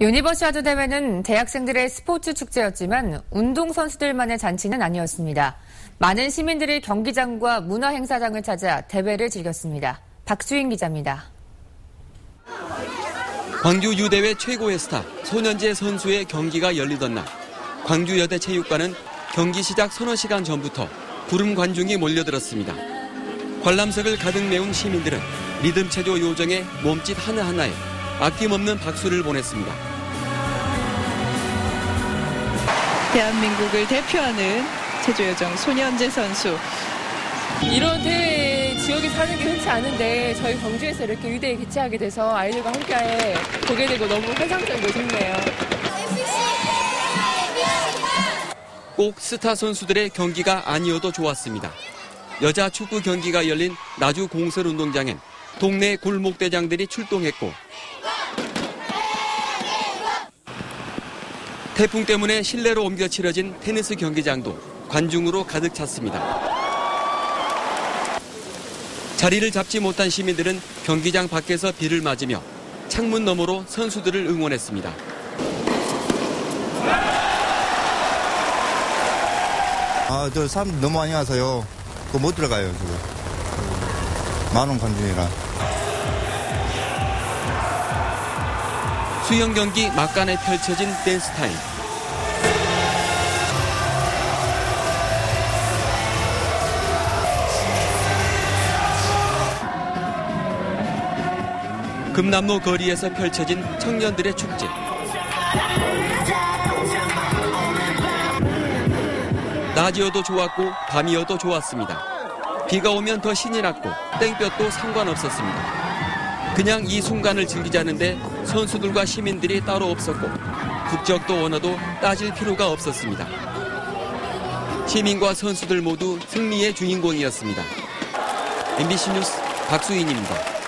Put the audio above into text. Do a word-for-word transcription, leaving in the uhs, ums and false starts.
유니버시아드 대회는 대학생들의 스포츠 축제였지만 운동선수들만의 잔치는 아니었습니다. 많은 시민들이 경기장과 문화행사장을 찾아 대회를 즐겼습니다. 박수인 기자입니다. 광주 유대회 최고의 스타 손현재 선수의 경기가 열리던 날, 광주여대체육관은 경기 시작 서너 시간 전부터 구름 관중이 몰려들었습니다. 관람석을 가득 메운 시민들은 리듬체조 요정의 몸짓 하나하나에 아낌없는 박수를 보냈습니다. 대한민국을 대표하는 체조요정 손현재 선수. 이런 대회에 지역에 사는 게 흔치 않은데 저희 광주에서 이렇게 유대에 개최하게 돼서 아이들과 함께 보게 되고 너무 환상적이고 좋네요. 꼭 스타 선수들의 경기가 아니어도 좋았습니다. 여자 축구 경기가 열린 나주 공설운동장엔 동네 골목대장들이 출동했고, 태풍 때문에 실내로 옮겨 치러진 테니스 경기장도 관중으로 가득 찼습니다. 자리를 잡지 못한 시민들은 경기장 밖에서 비를 맞으며 창문 너머로 선수들을 응원했습니다. 아, 저 사람 너무 많이 와서요. 그거 못 들어가요, 지금. 만원 관중이라. 수영 경기 막간에 펼쳐진 댄스 타임. 금남로 거리에서 펼쳐진 청년들의 축제. 낮이어도 좋았고 밤이어도 좋았습니다. 비가 오면 더 신이 났고 땡볕도 상관없었습니다. 그냥 이 순간을 즐기자는데 선수들과 시민들이 따로 없었고 국적도 언어도 따질 필요가 없었습니다. 시민과 선수들 모두 승리의 주인공이었습니다. 엠비씨 뉴스 박수인입니다.